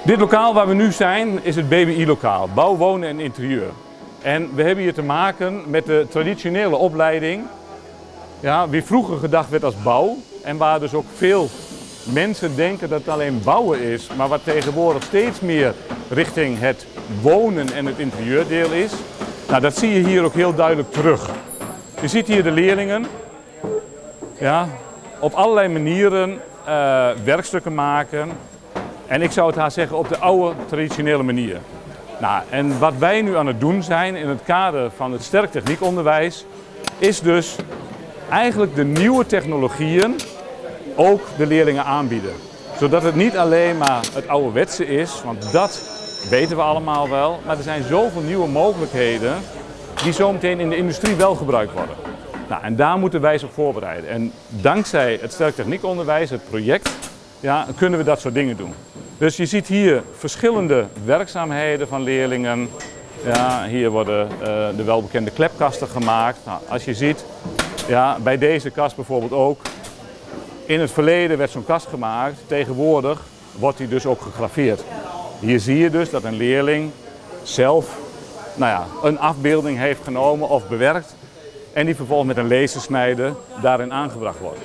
Dit lokaal waar we nu zijn is het BWI-lokaal, Bouw, Wonen en Interieur. En we hebben hier te maken met de traditionele opleiding, ja, wie vroeger gedacht werd als bouw. En waar dus ook veel mensen denken dat het alleen bouwen is, maar wat tegenwoordig steeds meer richting het wonen en het interieurdeel is. Nou, dat zie je hier ook heel duidelijk terug. Je ziet hier de leerlingen, ja, op allerlei manieren werkstukken maken. En ik zou het haar zeggen op de oude traditionele manier. Nou, en wat wij nu aan het doen zijn in het kader van het sterk techniekonderwijs, is dus eigenlijk de nieuwe technologieën ook de leerlingen aanbieden. Zodat het niet alleen maar het ouderwetse is, want dat weten we allemaal wel. Maar er zijn zoveel nieuwe mogelijkheden die zometeen in de industrie wel gebruikt worden. Nou, en daar moeten wij zich op voorbereiden. En dankzij het sterk techniekonderwijs, het project, ja, kunnen we dat soort dingen doen. Dus je ziet hier verschillende werkzaamheden van leerlingen. Ja, hier worden de welbekende klepkasten gemaakt. Nou, als je ziet, ja, bij deze kast bijvoorbeeld ook. In het verleden werd zo'n kast gemaakt, tegenwoordig wordt die dus ook gegraveerd. Hier zie je dus dat een leerling zelf een afbeelding heeft genomen of bewerkt en die vervolgens met een lasersnijder daarin aangebracht wordt.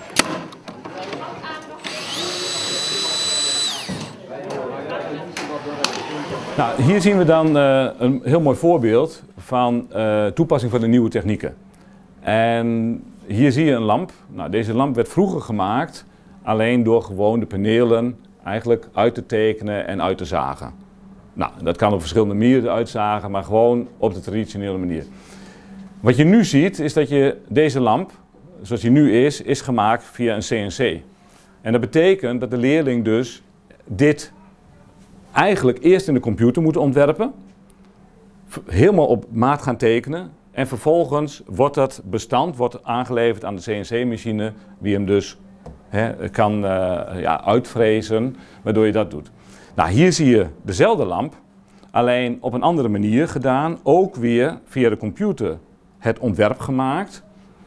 Nou, hier zien we dan een heel mooi voorbeeld van toepassing van de nieuwe technieken. En hier zie je een lamp. Nou, deze lamp werd vroeger gemaakt alleen door gewoon de panelen eigenlijk uit te tekenen en uit te zagen. Nou, dat kan op verschillende manieren uitzagen, maar gewoon op de traditionele manier. Wat je nu ziet is dat je deze lamp, zoals die nu is gemaakt via een CNC. En dat betekent dat de leerling dus dit eigenlijk eerst in de computer moet ontwerpen, helemaal op maat gaan tekenen en vervolgens wordt dat bestand aangeleverd aan de CNC-machine die hem dus kan uitfrezen, waardoor je dat doet. Nou, hier zie je dezelfde lamp, alleen op een andere manier gedaan, ook weer via de computer het ontwerp gemaakt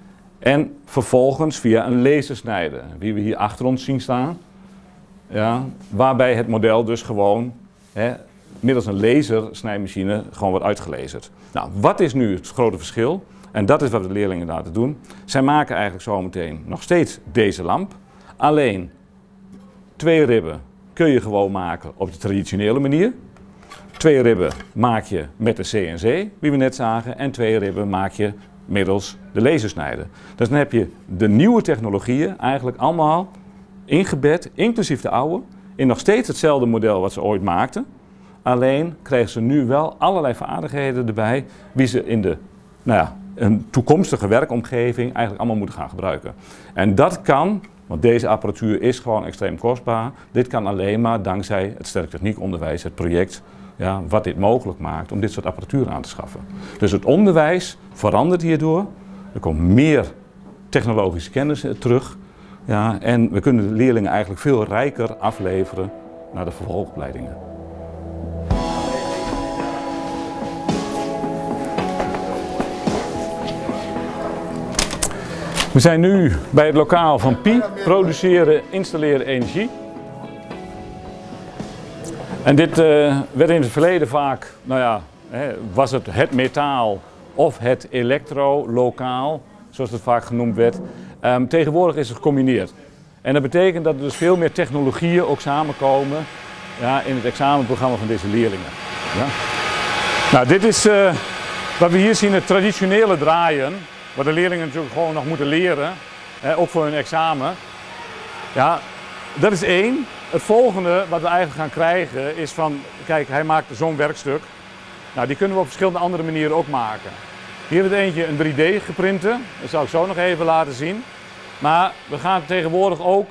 en vervolgens via een lasersnijder, die we hier achter ons zien staan. Ja, waarbij het model dus gewoon middels een lasersnijmachine gewoon wordt uitgelezerd. Nou, wat is nu het grote verschil? En dat is wat de leerlingen laten doen. Zij maken eigenlijk zometeen nog steeds deze lamp. Alleen 2 ribben kun je gewoon maken op de traditionele manier. 2 ribben maak je met de CNC, wie we net zagen. En 2 ribben maak je middels de lasersnijder. Dus dan heb je de nieuwe technologieën eigenlijk allemaal ingebed, inclusief de oude, in nog steeds hetzelfde model wat ze ooit maakten. Alleen krijgen ze nu wel allerlei vaardigheden erbij, die ze in de een toekomstige werkomgeving eigenlijk allemaal moeten gaan gebruiken. En dat kan, want deze apparatuur is gewoon extreem kostbaar, dit kan alleen maar dankzij het sterk techniekonderwijs, het project, ja, wat dit mogelijk maakt om dit soort apparatuur aan te schaffen. Dus het onderwijs verandert hierdoor, er komt meer technologische kennis terug. Ja, en we kunnen de leerlingen eigenlijk veel rijker afleveren naar de vervolgopleidingen. We zijn nu bij het lokaal van PI, produceren, installeren energie. En dit werd in het verleden vaak, was het metaal of het elektrolokaal, zoals het vaak genoemd werd. Tegenwoordig is het gecombineerd. En dat betekent dat er dus veel meer technologieën ook samenkomen in het examenprogramma van deze leerlingen. Ja. Nou, dit is wat we hier zien, het traditionele draaien, wat de leerlingen natuurlijk gewoon nog moeten leren, ook voor hun examen. Ja, dat is 1. Het volgende wat we eigenlijk gaan krijgen is van, kijk, hij maakt zo'n werkstuk. Nou, die kunnen we op verschillende andere manieren ook maken. Hier hebben we eentje een 3D geprinte, dat zal ik zo nog even laten zien. Maar we gaan tegenwoordig ook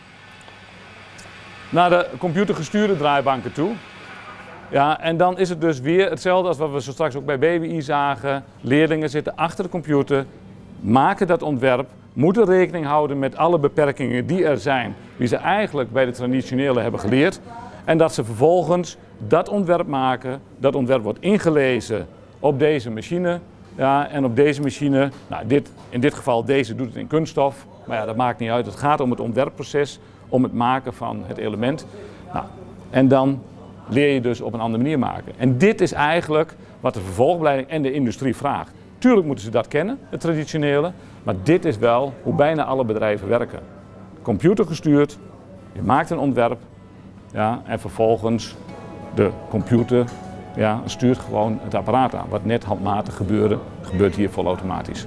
naar de computergestuurde draaibanken toe. Ja, en dan is het dus weer hetzelfde als wat we zo straks ook bij BWI zagen. Leerlingen zitten achter de computer, maken dat ontwerp, moeten rekening houden met alle beperkingen die er zijn, die ze eigenlijk bij de traditionele hebben geleerd. En dat ze vervolgens dat ontwerp maken, dat ontwerp wordt ingelezen op deze machine. Ja, en op deze machine, in dit geval deze doet het in kunststof, maar ja, dat maakt niet uit. Het gaat om het ontwerpproces, om het maken van het element. Nou, En dan leer je dus op een andere manier maken. En dit is eigenlijk wat de vervolgopleiding en de industrie vraagt. Tuurlijk moeten ze dat kennen, het traditionele, maar dit is wel hoe bijna alle bedrijven werken. Computergestuurd, je maakt een ontwerp, ja, en vervolgens de computer, ja, stuurt gewoon het apparaat aan. Wat net handmatig gebeurde, gebeurt hier volautomatisch.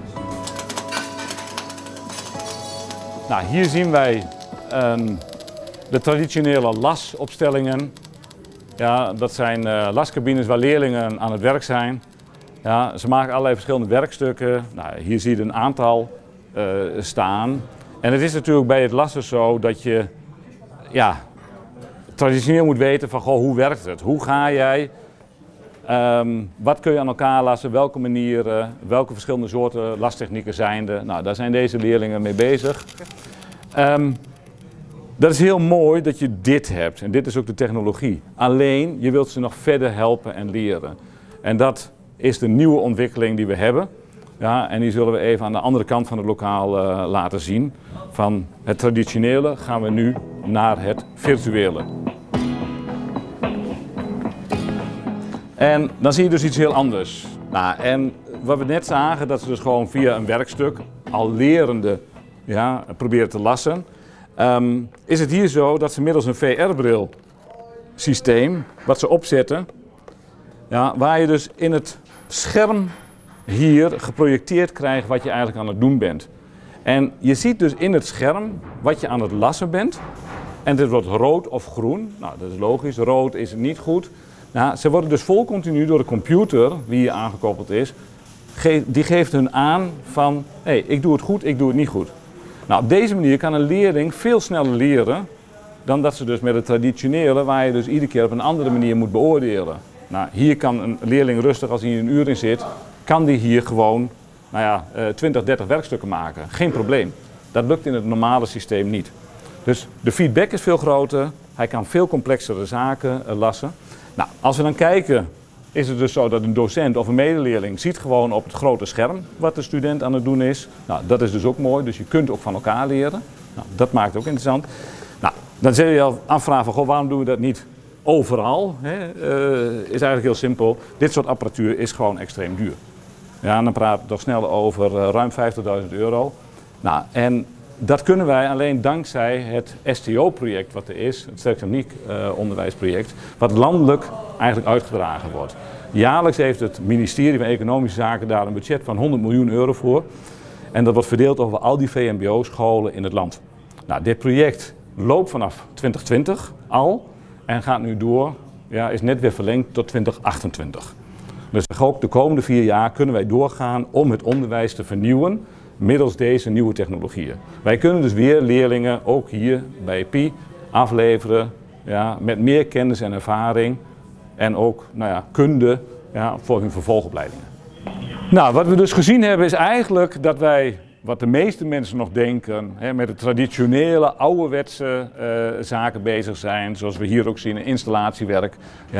Nou, hier zien wij de traditionele lasopstellingen. Ja, dat zijn lascabines waar leerlingen aan het werk zijn. Ja, ze maken allerlei verschillende werkstukken. Nou, hier zie je een aantal staan. En het is natuurlijk bij het lassen zo dat je traditioneel moet weten van goh, hoe werkt het? Hoe ga jij? Wat kun je aan elkaar lassen? Welke manieren? Welke verschillende soorten lastechnieken zijn er? Nou, daar zijn deze leerlingen mee bezig. Dat is heel mooi dat je dit hebt. En dit is ook de technologie. Alleen, je wilt ze nog verder helpen en leren. En dat is de nieuwe ontwikkeling die we hebben. Ja, en die zullen we even aan de andere kant van het lokaal laten zien. Van het traditionele gaan we nu naar het virtuele. En dan zie je dus iets heel anders. Nou, en wat we net zagen, dat ze dus gewoon via een werkstuk al lerende proberen te lassen. Is het hier zo dat ze middels een VR-bril systeem, wat ze opzetten, ja, waar je dus in het scherm hier geprojecteerd krijgt wat je eigenlijk aan het doen bent. En je ziet dus in het scherm wat je aan het lassen bent. En dit wordt rood of groen. Nou, dat is logisch. Rood is niet goed. Nou, ze worden dus vol continu door de computer, die hier aangekoppeld is, die geeft hun aan van, hé, ik doe het goed, ik doe het niet goed. Nou, op deze manier kan een leerling veel sneller leren dan dat ze dus met het traditionele, waar je dus iedere keer op een andere manier moet beoordelen. Nou, hier kan een leerling rustig, als hij hier een uur in zit, kan die hier gewoon 20, 30 werkstukken maken. Geen probleem. Dat lukt in het normale systeem niet. Dus de feedback is veel groter. Hij kan veel complexere zaken lassen. Nou, als we dan kijken, is het dus zo dat een docent of een medeleerling ziet gewoon op het grote scherm wat de student aan het doen is. Nou, dat is dus ook mooi, dus je kunt ook van elkaar leren. Nou, dat maakt het ook interessant. Nou, dan zul je je afvragen van, goh, waarom doen we dat niet overal? Is eigenlijk heel simpel. Dit soort apparatuur is gewoon extreem duur. Ja, en dan praten we toch snel over ruim €50.000. Nou, en dat kunnen wij alleen dankzij het STO-project wat er is, het sterktechniek onderwijsproject, wat landelijk eigenlijk uitgedragen wordt. Jaarlijks heeft het ministerie van Economische Zaken daar een budget van €100 miljoen voor. En dat wordt verdeeld over al die VMBO-scholen in het land. Nou, dit project loopt vanaf 2020 al en gaat nu door, is net weer verlengd tot 2028. Dus ook de komende 4 jaar kunnen wij doorgaan om het onderwijs te vernieuwen middels deze nieuwe technologieën. Wij kunnen dus weer leerlingen, ook hier bij PI, afleveren met meer kennis en ervaring en ook kunde voor hun vervolgopleidingen. Nou, wat we dus gezien hebben is eigenlijk dat wij, wat de meeste mensen nog denken, met de traditionele, ouderwetse zaken bezig zijn. Zoals we hier ook zien, installatiewerk,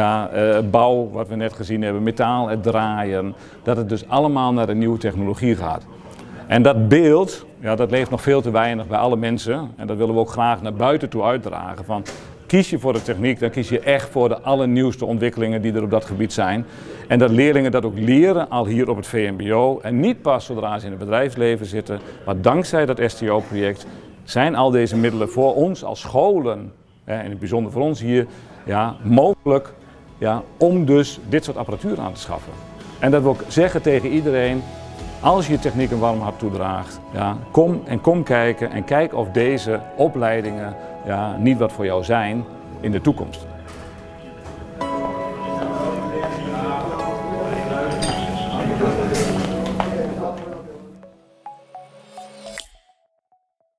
bouw, wat we net gezien hebben, metaal, het draaien. Dat het dus allemaal naar de nieuwe technologie gaat. En dat beeld, dat leeft nog veel te weinig bij alle mensen. En dat willen we ook graag naar buiten toe uitdragen. Van, kies je voor de techniek, dan kies je echt voor de allernieuwste ontwikkelingen die er op dat gebied zijn. En dat leerlingen dat ook leren al hier op het VMBO. En niet pas zodra ze in het bedrijfsleven zitten. Maar dankzij dat STO-project zijn al deze middelen voor ons als scholen, en in het bijzonder voor ons hier, mogelijk om dus dit soort apparatuur aan te schaffen. En dat wil ik zeggen tegen iedereen. Als je techniek een warm hart toedraagt, kom kijken en kijk of deze opleidingen niet wat voor jou zijn in de toekomst.